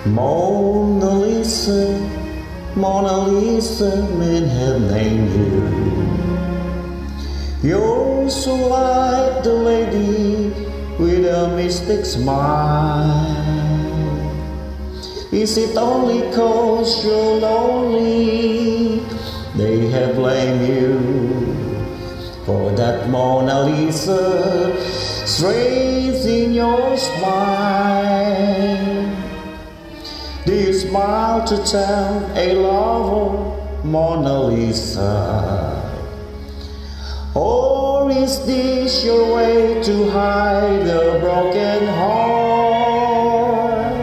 Mona Lisa, Mona Lisa, men have named you. You're so like the lady with a mystic smile. Is it only 'cause you're lonely they have blamed you for that Mona Lisa strays in your smile? Do you smile to tell a lover, Mona Lisa? Or is this your way to hide a broken heart?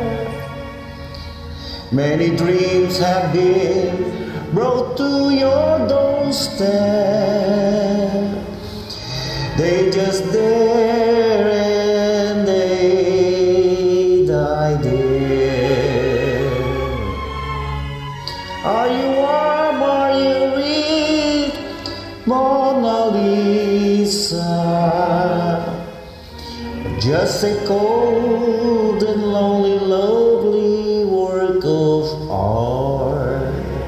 Many dreams have been brought to your doorstep. They just there and they die there. Are you warm? Are you weak, Mona Lisa? Just a cold and lonely, lovely work of art.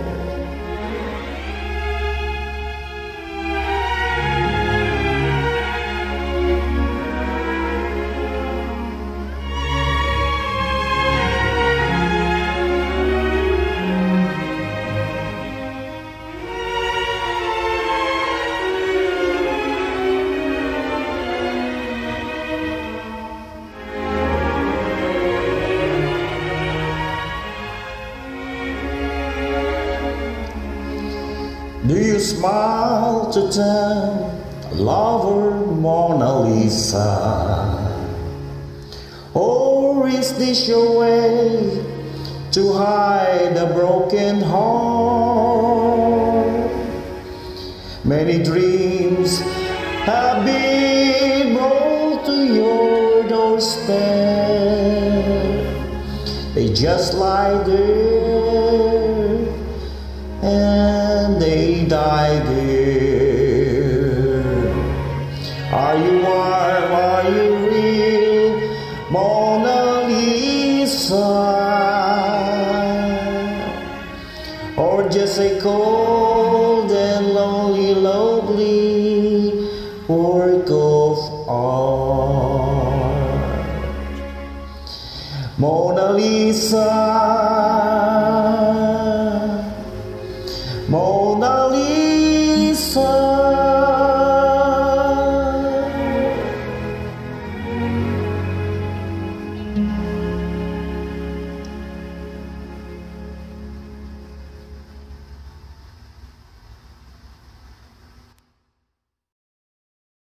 Do you smile to tell lover, Mona Lisa? Or is this your way to hide a broken heart? Many dreams have been brought to your doorstep. They just lie there and they die there. Are you warm? Are you real, Mona Lisa? Or just a cold and lonely, lovely work of art? Mona Lisa,